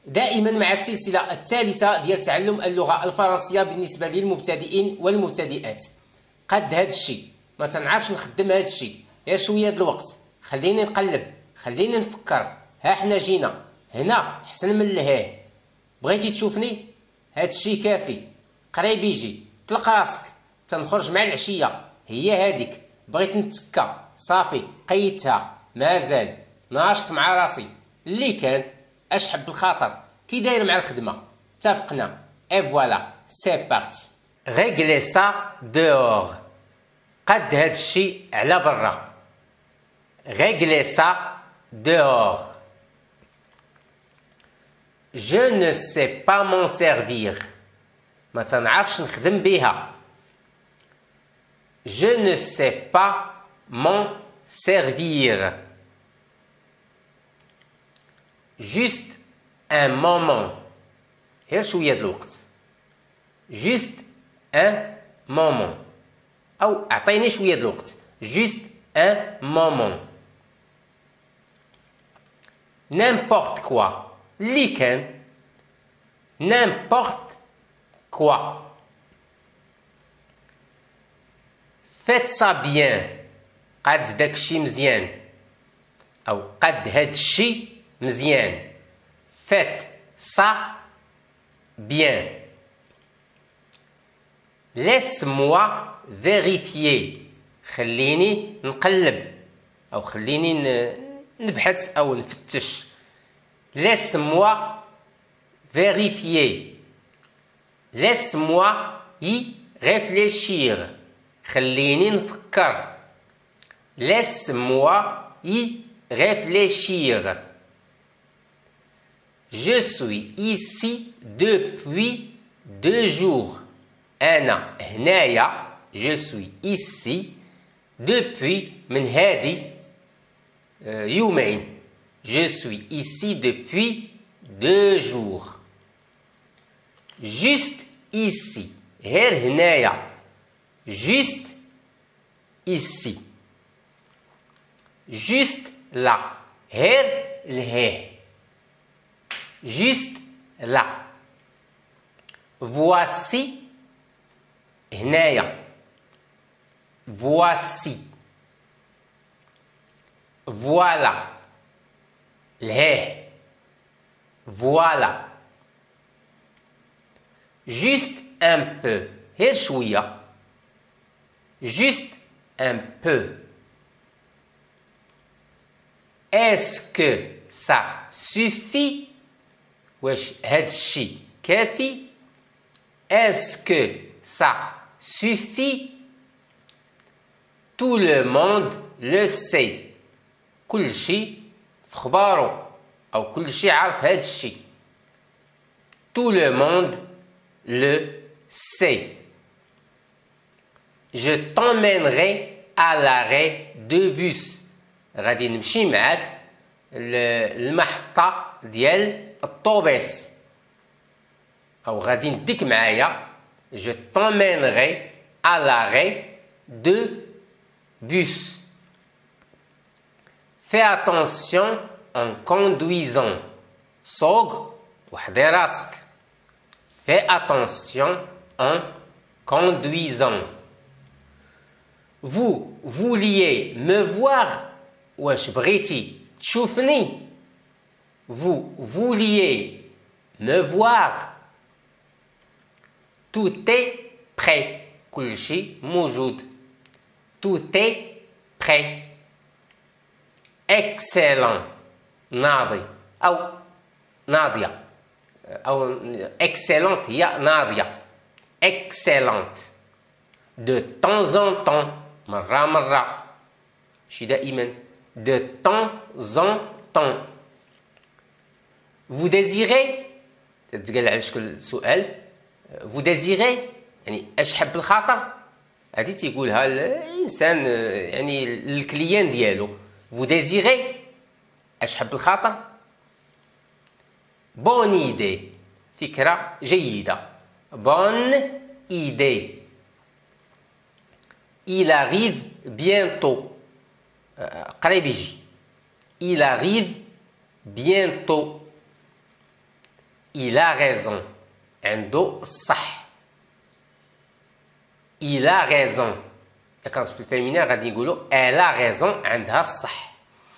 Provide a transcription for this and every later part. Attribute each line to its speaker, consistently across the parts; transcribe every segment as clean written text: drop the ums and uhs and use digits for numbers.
Speaker 1: دائما مع السلسلة الثالثة ديال تعلم اللغة الفرنسية بالنسبة للمبتدئين والمبتدئات. قد هاد الشيء ما تنعرفش نخدم هاد الشيء، غير شوية د الوقت، خليني نقلب، خليني نفكر. ها حنا جينا هنا حسن من لهيه. بغيتي تشوفني؟ هاد الشيء كافي، قريب يجي، طلق راسك، تنخرج مع العشية، هي هاديك. بغيت نتسكى، صافي قيدتها، مازال ناشط مع راسي اللي كان. اشحب بالخاطر كي داير مع الخدمه، اتفقنا. اي فوالا سي بارتي. ريغلي سا دور، قد هاد الشيء على برا. ريغلي سا دور. Je ne sais pas m'en servir. ما تنعرفش نخدم بيها. Je ne sais pas m'en servir. Juste un moment. غير شوية د الوقت. Juste un moment. أو أعطيني شوية د الوقت. Juste un moment. N'importe quoi. اللي كان. N'importe quoi. Faites ça bien. قد داكشي مزيان. أو قد هادشي مزيان. Faites ça bien. Laisse-moi vérifier. خليني نقلب أو خليني نبحث أو نفتش. Laisse-moi vérifier. Laisse-moi y réfléchir. خليني نفكر. Laisse-moi y réfléchir. Je suis ici depuis 2 jours. أنا هنايا. Je suis ici depuis من هادي يومين. Je suis ici depuis 2 jours. Juste ici. غير هنايا. Juste ici. Juste là. غير لهيه. Juste là. Voici. هنايا. Voici. Voilà. لهيه. Voilà. Juste un peu. غير شوية. Juste un peu. Est-ce que ça suffit? واش هاد الشي كافي؟ Est-ce que ça suffit? Tout le monde le sait. كل شي في خبارو أو كل شي عارف هاد الشي. Tout le monde le sait. Je t'emmènerai à l'arrêt de bus. غادي نمشي معاك المحطة ديال الطوبيس أو غادي نديك معايا. Je t'emmènerai à l'arrêt de bus. Fais attention en conduisant. صوق وحدي راسك. Fais attention en conduisant. Vous vouliez me voir. واش بغيتي تشوفني؟ Vous vouliez me voir. Tout est prêt. كل شيء موجود. Tout est prêt. Excellent. ناضي أو ناضية أو excellente هي ناضية. Excellente. De temps en temps. مرة ماشي دائما. De temps en temps. Vous désirez. تتقال على شكل سؤال. Vous désirez يعني اش حب الخاطر. هادي تيقولها الانسان يعني الكليان ديالو. Vous désirez اش حب الخاطر. Bonne idée. فكرة جيدة. Bonne idée. Il arrive bientôt. قريب يجي. Il arrive bientôt. il a raison. عنده الصح. il a raison. كانت في الفيمينين غادي نقولوا elle a raison. عندها الصح.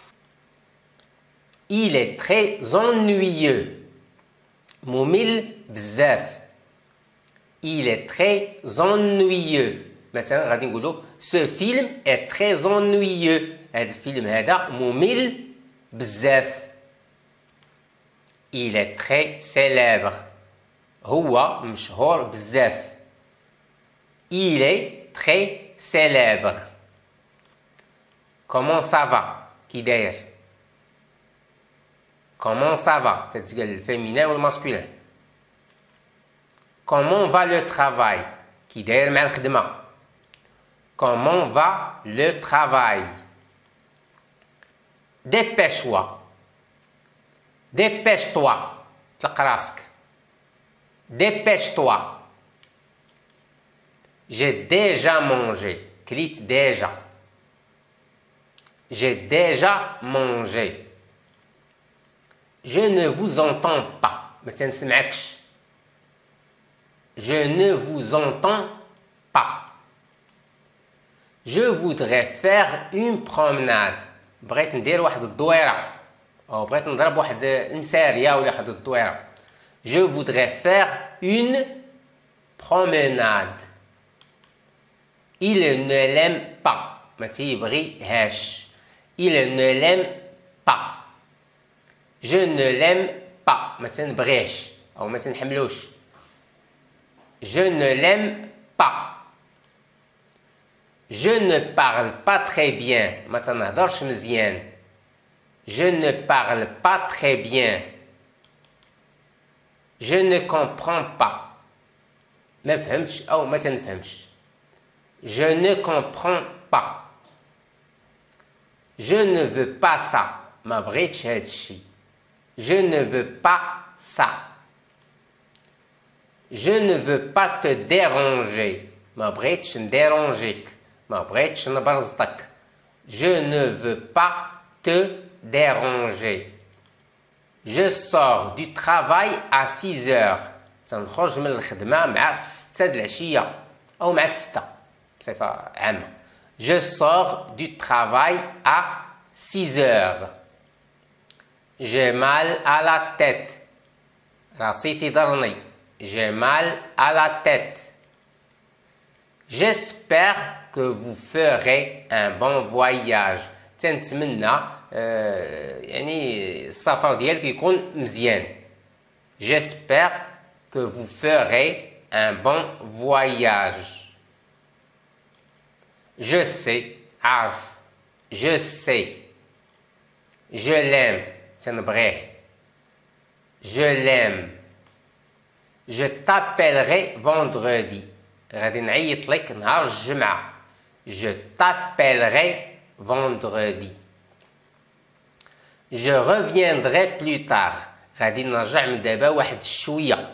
Speaker 1: il est très ennuyeux. ممل بزاف. il est très ennuyeux. مثلا غادي نقولوا ce film est très ennuyeux. هذا الفيلم هذا ممل بزاف. il est très célèbre. هو مشهور بزاف. il est très célèbre. comment ça va كي داير. comment ça va تتقال الفيمينين والماسكولين. comment va le travail كي داير مع الخدمة. comment va le travail. dépêche-toi. dépêche-toi. طلق راسك. dépêche-toi. j'ai déjà mangé. كليت déjà. j'ai déjà mangé. je ne vous entends pas. ما تنسمعكش. je ne vous entends pas. je voudrais faire une promenade. بغيت ندير واحد الدويرة أو بغيت نضرب واحد المسارية ولا واحد الدويرة. je voudrais faire une promenade. il ne l'aime pas. ما تيبغيهاش. il ne l'aime pas. je ne l'aime pas. ما تنبغيهش أو ما تنحملوش. je ne l'aime pas. je ne parle pas très bien. ما تنهضرش مزيان. je ne parle pas très bien. je ne comprends pas. ما فهمتش أو ما تنفهمش. je ne comprends pas. je ne veux pas ça. ما بغيتش هاد الشي. je ne veux pas ça. je ne veux pas te déranger. ما بغيتش نديرونجيك. ما بغيتش نبرزطك. je ne veux pas te déranger. je sors du travail à 6 heures. تنخرج من الخدمة مع 6 د العشية أو مع 6 بصفة عامة. je sors du travail à 6 heures. j'ai mal à la tête. راسي تيضرني. j'ai mal à la tête. j'espère que vous ferez un bon voyage. تنتمنى يعني السفر ديالك يكون مزيان. j'espère que vous ferez un bon voyage. je sais. عارف. je sais. je l'aime. تنبغيه. je l'aime. je t'appellerai vendredi. غادي نعيط لك نهار الجمعة. je t'appellerai vendredi. je reviendrai plus tard. غادي نرجع من دابا واحد شوية.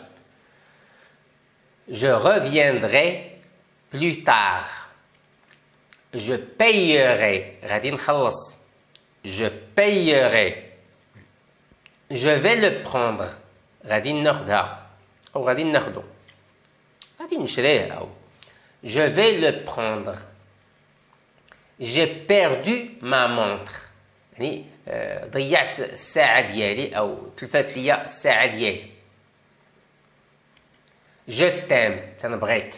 Speaker 1: je reviendrai plus tard. je payerai. غادي نخلص. je payerai. je vais le prendre. غادي ناخدها أو غادي ناخدو. غادي نشريه أو. je vais le prendre. j'ai perdu ma montre. يعني ضيعت الساعة ديالي أو تلفات ليا الساعة ديالي. je t'aime. تنبغيك.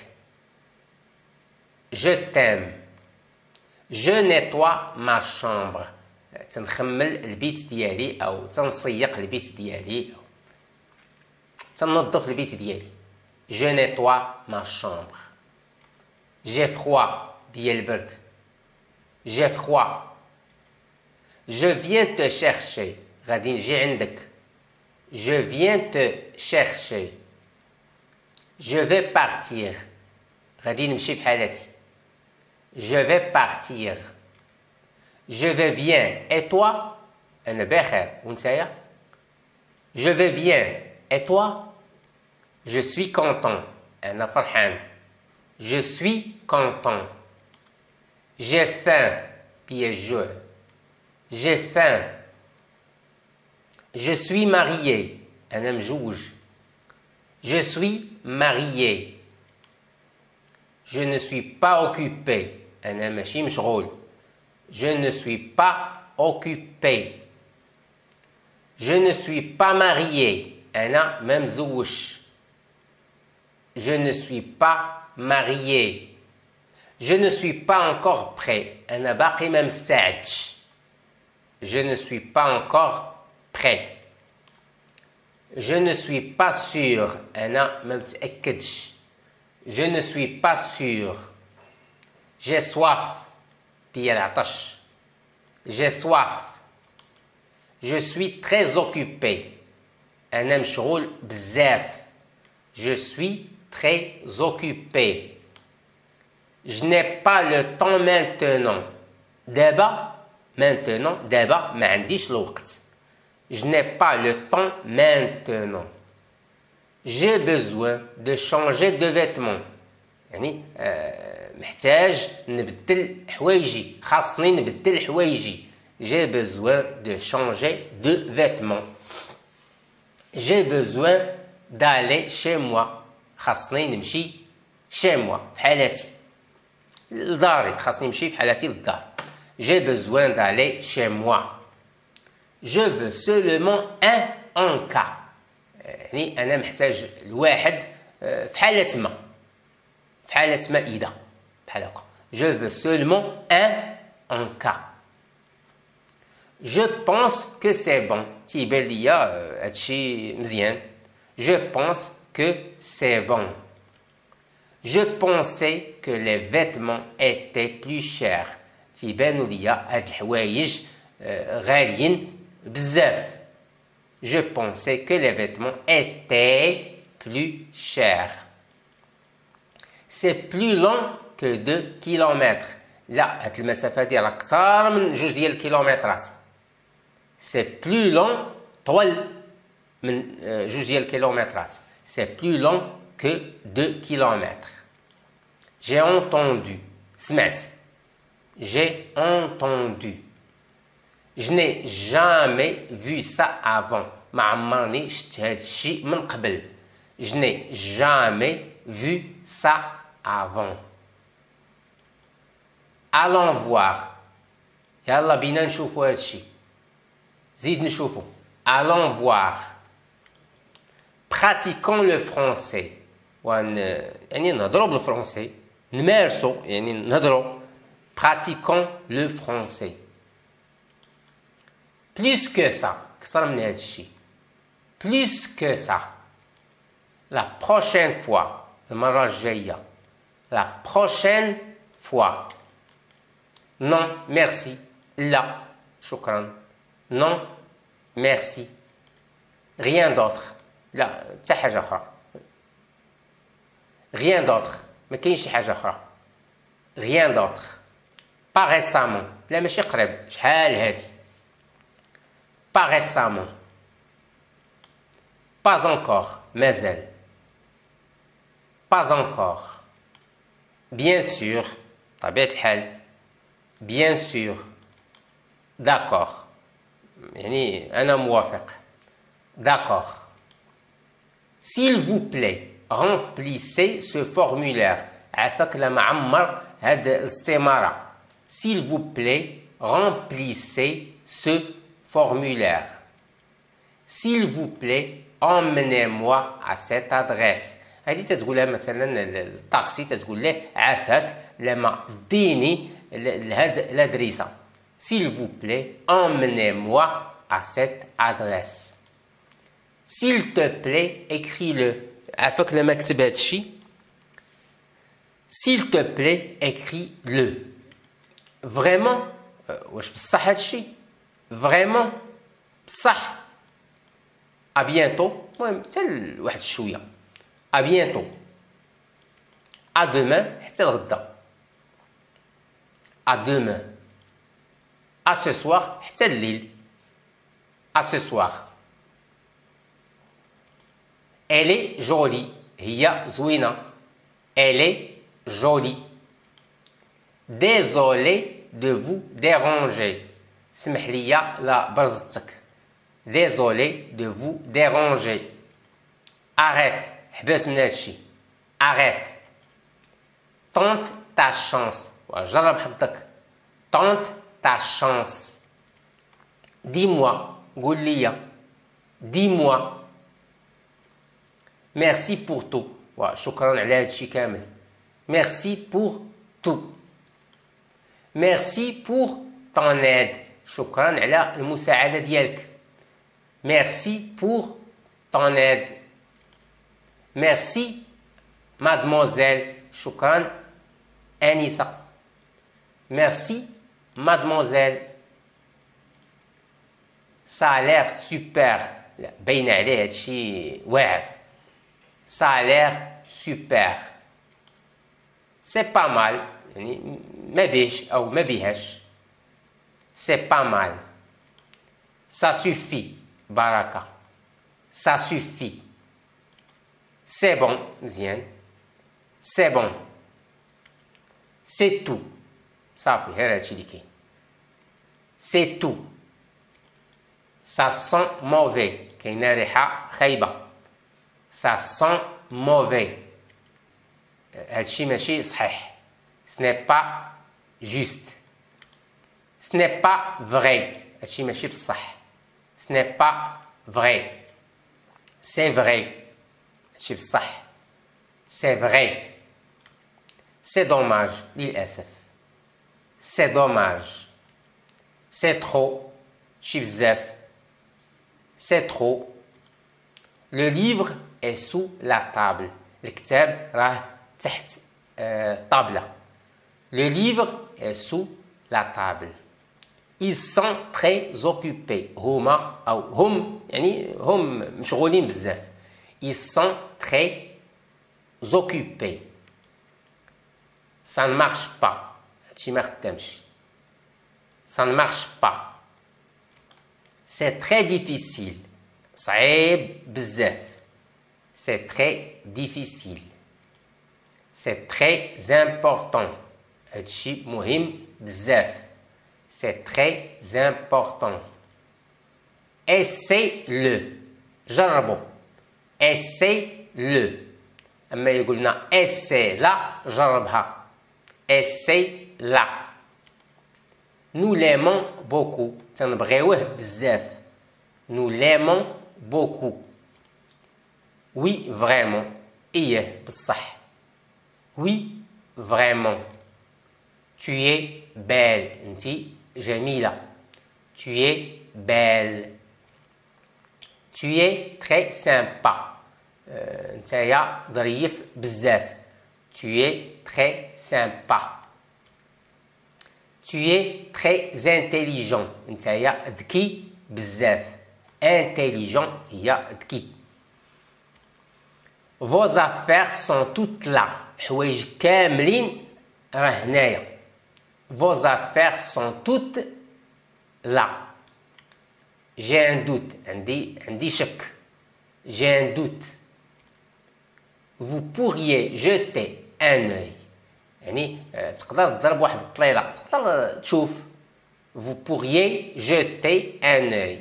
Speaker 1: je t'aime. je nettoie ma chambre. تنخمل البيت ديالي أو تنصيق البيت ديالي أو تنظف البيت ديالي. je nettoie ma chambre. j'ai froid. ديال البرد. j'ai froid. je viens te chercher. غادي نجي عندك. je viens te chercher. je vais partir. غادي نمشي بحالتي. je vais partir. je vais bien. et toi. أنا بخير وانتايا. je vais bien. et toi. je suis content. أنا فرحان. je suis content. j'ai faim. بيجوع. j'ai faim. je suis marié. أنا مجوج. Je suis marié. Je ne suis pas occupé. أنا ماشي مشغول. Je ne suis pas occupé. Je ne suis pas marié. أنا ما مزوجش. Je ne suis pas marié. Je ne suis pas encore prêt. أنا باقي ما مستعدش. Je ne suis pas encore prêt. Je ne suis pas sûr. أنا ما متأكدش. Je ne suis pas sûr. J'ai soif. بيا العطش. J'ai soif. Je suis très occupé. أنا مشغول بزاف. Je suis très occupé. Je n'ai pas le temps maintenant. دابا maintenant دابا ما عنديش الوقت. Je n'ai pas le temps maintenant. J'ai besoin de changer de vêtements. يعني محتاج نبدل حوايجي. خاصني نبدل حوايجي. J'ai besoin de changer de vêtements. J'ai besoin d'aller chez moi. خاصني نمشي chez moi. في حالتي. لداري. خاصني نمشي في حالتي للدار. J'ai besoin d'aller chez moi. Je veux seulement un en cas. يعني أنا محتاج الواحد في حالة ما. في حالة ما إذا. بحال هكا. Je veux seulement un en cas. Je pense que c'est bon. تيبان ليا هادشي مزيان. Je pense que c'est bon. Je pensais que les vêtements étaient plus chers. تيبانو ليا هاد الحوايج غاليين بزاف. Je pensais que les vêtements étaient plus chers. C'est plus long que 2 kilomètres. لا هاد المسافة هادي راه أكثر من 2 ديال الكيلومترات. C'est plus long طول من 2 ديال الكيلومترات. C'est plus long que 2 kilomètres. J'ai entendu. سمعت. J'ai entendu. Je n'ai jamais vu ça avant. ما عمرني شفت هاد الشيء من قبل. Je n'ai jamais vu ça avant. Allons voir. يلا بينا نشوفوا هاد الشيء. زيد نشوفوا. Allons voir. Pratiquons le français. يعني نهضروا بالفرنسي. نمارسوا يعني نهضروا. Pratiquons le français. Plus que ça. أكثر من هاد الشيء. Plus que ça. La prochaine fois. المرة الجاية. La prochaine fois. Non, merci. لا. شكرا. Non, merci. Rien d'autre. لا. حتى حاجة أخرى. Rien d'autre. ما كاينش شي حاجة أخرى. Rien d'autre. Pas récemment. لا ماشي قريب. شحال هادي. Pas récemment. Pas encore. مازال. Pas encore. Bien sûr. طبيعة الحال. Bien sûr. D'accord. يعني أنا موافق. D'accord. S'il vous plaît, remplissez ce formulaire. عافاك لما عمر هاد الاستمارة. S'il vous plaît, remplissez ce formulaire. S'il vous plaît, emmenez-moi à cette adresse. هذه تتقولها مثلا الطاكسي تتقول له عافاك لما ديني لهاد الادريسه. S'il vous plaît, emmenez-moi à cette adresse. S'il te plaît, écris-le. عافاك لما كتب هاد الشيء. S'il te plaît, écris-le. Vraiment واش بصح هاد الشيء؟ Vraiment بصح. À bientôt. المهم حتى واحد الشويه. À bientôt. À demain. حتى الغدا. À demain. À ce soir. حتى الليل. À ce soir. Elle est jolie. هي زوينة. Elle est jolie. Désolé de vous déranger. سمح لي لا برزتك. Désolé de vous déranger. Arrête. حباس من هادشي. arrête. tente ta chance. جرب حظك. tente ta chance. dis-moi. قول لي. dis-moi. merci pour tout. شكرا على هادشي كامل. merci pour tout. merci pour ton aide. شكرا على المساعدة ديالك. merci pour ton aide. merci mademoiselle. شكرا أنسة. merci mademoiselle. ça a l'air super. باين عليه هادشي واعر. ça a l'air super. c'est pas mal. يعني ما بيش أو ما بيهاش. c'est pas mal. ça suffit. baraka. ça suffit. c'est bon. مزيان. c'est bon. c'est tout. صافي غير هادشي اللي كاين. c'est tout. ça sent mauvais. كاينه ريحه خايبه. ça sent mauvais. هادشي ماشي صحيح. ce n'est pas juste. ce n'est pas vrai. هادشي ماشي بصح. ce n'est pas vrai. c'est vrai. هادشي بصح. c'est vrai. c'est dommage. للأسف. c'est dommage. c'est trop. شي بزاف. c'est trop. le livre est sous la table. الكتاب راه تحت الطابلة. le livre est sous la table. ils sont très occupés. هما أو هم يعني هم مشغولين بزاف. ils sont très occupés. ça ne marche pas. هادشي ما خدامش. ça ne marche pas. c'est très difficile. صعيب بزاف. c'est très difficile. c'est très important. هادشي مهم بزاف. c'est très important. essaie-le. جربو. essaie-le. أما يقولنا essaie لا جربها. essaie-la. nous l'aimons beaucoup. تنبغيوه بزاف. nous l'aimons beaucoup. oui vraiment. إيه بصح. oui vraiment. tu es belle. انتي جميلة. tu es belle. tu es très sympa. نتايا ظريف بزاف. tu es très sympa. tu es très intelligent. نتايا ذكي بزاف. intelligent هي ذكي. vos affaires sont toutes là. حوايج كاملين راه هنايا. vos affaires sont toutes là. j'ai un doute. عندي شك. j'ai un doute. vous pourriez jeter un œil. يعني تقدر تضرب واحد الطليله. تقدر تشوف. vous pourriez jeter un œil.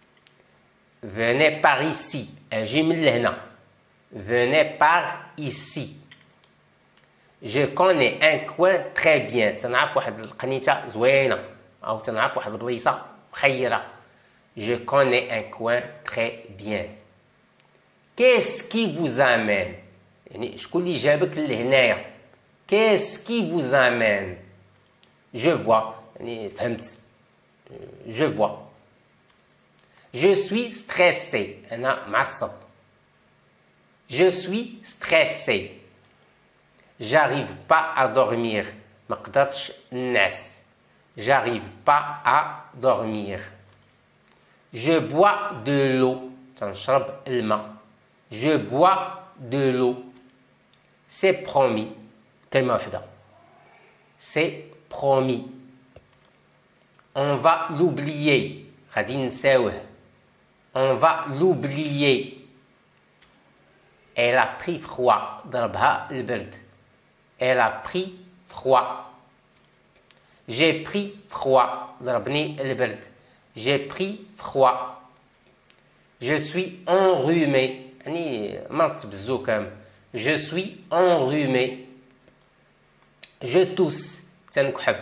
Speaker 1: venez par ici. اجي من لهنا. venez par ici. je connais un coin très bien. تنعرف واحد القنيته زوينه او تنعرف واحد البليصه مخيره. je connais un coin très bien. qu'est-ce qui vous amène. يعني شكون اللي جابك لهنايا. qu'est-ce qui vous amène. je vois. يعني فهمت. je vois. je suis stressé. أنا معصب. je suis stressé. j'arrive pas à dormir. ما قدرتش نعس. j'arrive pas à dormir. je bois de l'eau. تنشرب الماء. je bois de l'eau. c'est promis. كلمة واحدة. c'est promis. on va l'oublier. غادي نساوه. on va l'oublier. elle a pris froid. ضربها البرد. elle a pris froid. j'ai pris froid. ضربني البرد. j'ai pris froid. je suis enrhumé. يعني مرضت بالزكام. je suis enrhumé. je tousse تنكحب.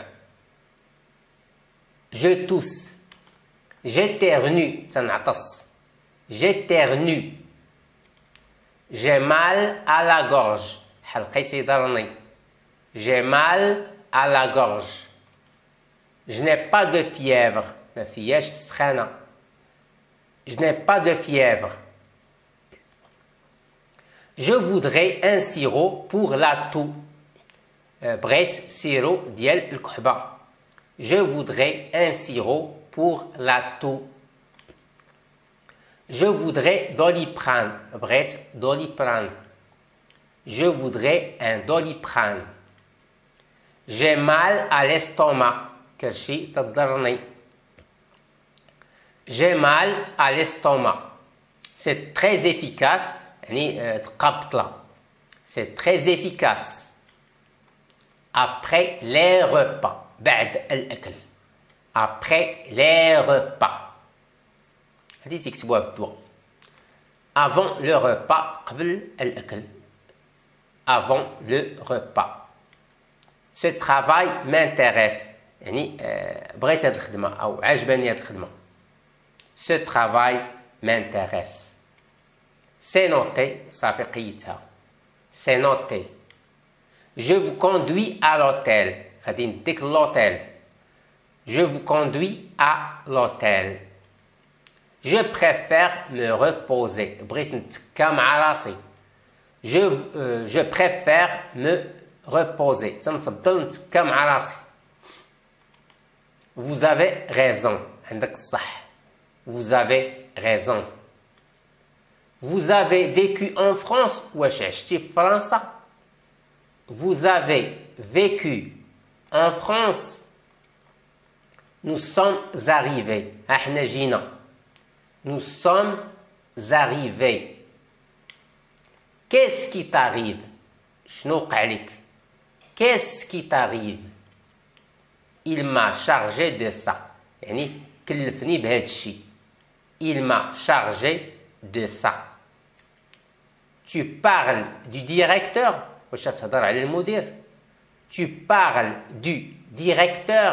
Speaker 1: je tousse. j'éternue تنعطس. j'éternue. j'ai mal à la gorge حلقي تيضرني. j'ai mal à la gorge. je n'ai pas de fièvre ما فياش سخانة. je n'ai pas de fièvre. je voudrais un sirop pour la toux. بغيت سيرو ديال الكحبة. je voudrais un sirop pour la toux. je voudrais Doliprane. بغيت Doliprane. je voudrais un Doliprane. j'ai mal à l'estomac كرشي تضرني. j'ai mal à l'estomac. c'est très efficace يعني تقابطلة. c'est très efficace. après les repas بعد الأكل. après les repas هذه تكتبوها بالضوء. avant le repas قبل الأكل. avant le repas. ce travail m'intéresse يعني بغيت هذه الخدمة أو عجبني هذه الخدمة. ce travail m'intéresse. c'est noté صافي قيتها. c'est noté. je vous conduis à l'hôtel غادي نديك l'hôtel. je vous conduis à l'hôtel. je préfère me reposer بغيت نتكا مع راسي. je préfère me reposer تنفضل نتكا مع راسي. vous avez raison عندك الصح. vous avez raison. vous avez vécu en France واش عشتي في فرنسا. vous avez vécu en France. nous sommes arrivés احنا جينا. nous sommes arrivés. qu'est-ce qui t'arrive شنو وقع لك. qu'est-ce qui t'arrive. il m'a chargé de ça يعني كلفني بهذا الشيء. il m'a chargé de ça. tu parles du directeur واش تهضر على المدير. tu parles du directeur.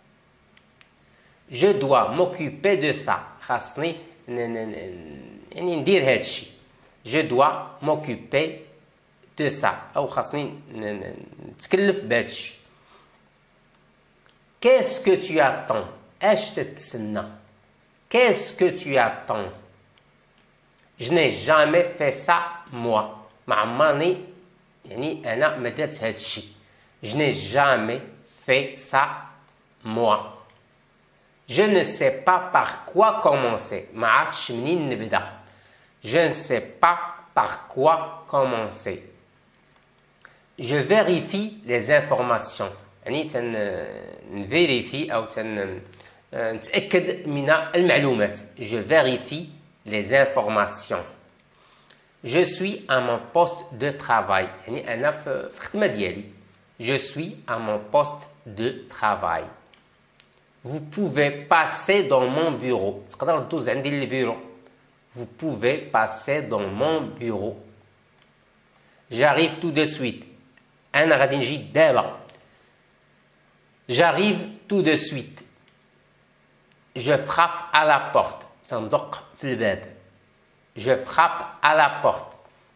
Speaker 1: je dois m'occuper de ça خاصني يعني ندير هذا الشيء. je dois m'occuper de ça أو خاصني نتكلف بهذا الشيء. qu'est-ce que tu attends اش تتسنى. qu'est-ce que tu attends. je n'ai jamais fait ça moi ما عمرني يعني أنا ما درت هذا الشيء. je n'ai jamais fait ça moi. je ne sais pas par quoi commencer ما عرفتش منين نبدا. je ne sais pas par quoi commencer. je vérifie les informations يعني نفيريفي أو نتأكد من المعلومات. je vérifie les informations. je suis à mon poste de travail يعني أنا في الخدمة ديالي. je suis à mon poste de travail. vous pouvez passer dans mon bureau تقدر تدوز عندي للبيرو. vous pouvez passer dans mon bureau. j'arrive tout de suite أنا غادي نجي دابا. j'arrive tout de suite. je frappe à la porte تندق في الباب. je frappe à la porte.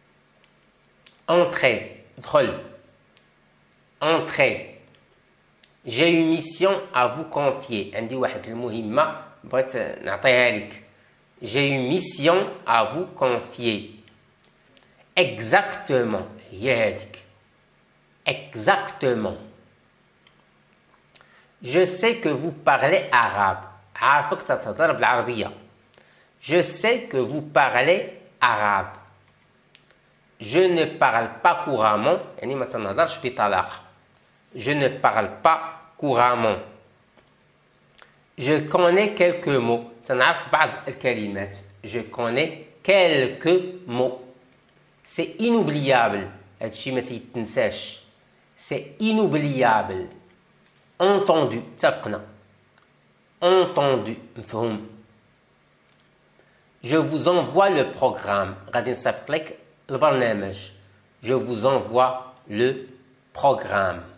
Speaker 1: entrez ادخل. entrez. j'ai une mission à vous confier عندي واحد المهمة بغيت نعطيها لك. j'ai une mission à vous confier. exactement هي هذيك. exactement. je sais que vous parlez arabe عارفك تتهضر بالعربية. je sais que vous parlez arabe. je ne parle pas couramment يعني ما تنهضرش بطلاقة. je ne parle pas couramment. je connais quelques mots تنعرف بعض الكلمات. je connais quelques mots. c'est inoubliable هادشي ما تيتنساش. c'est inoubliable. entendu اتفقنا. entendu مفهوم. Je vous envoie le programme. غادي نصيفط لك البرنامج. Je vous envoie le programme.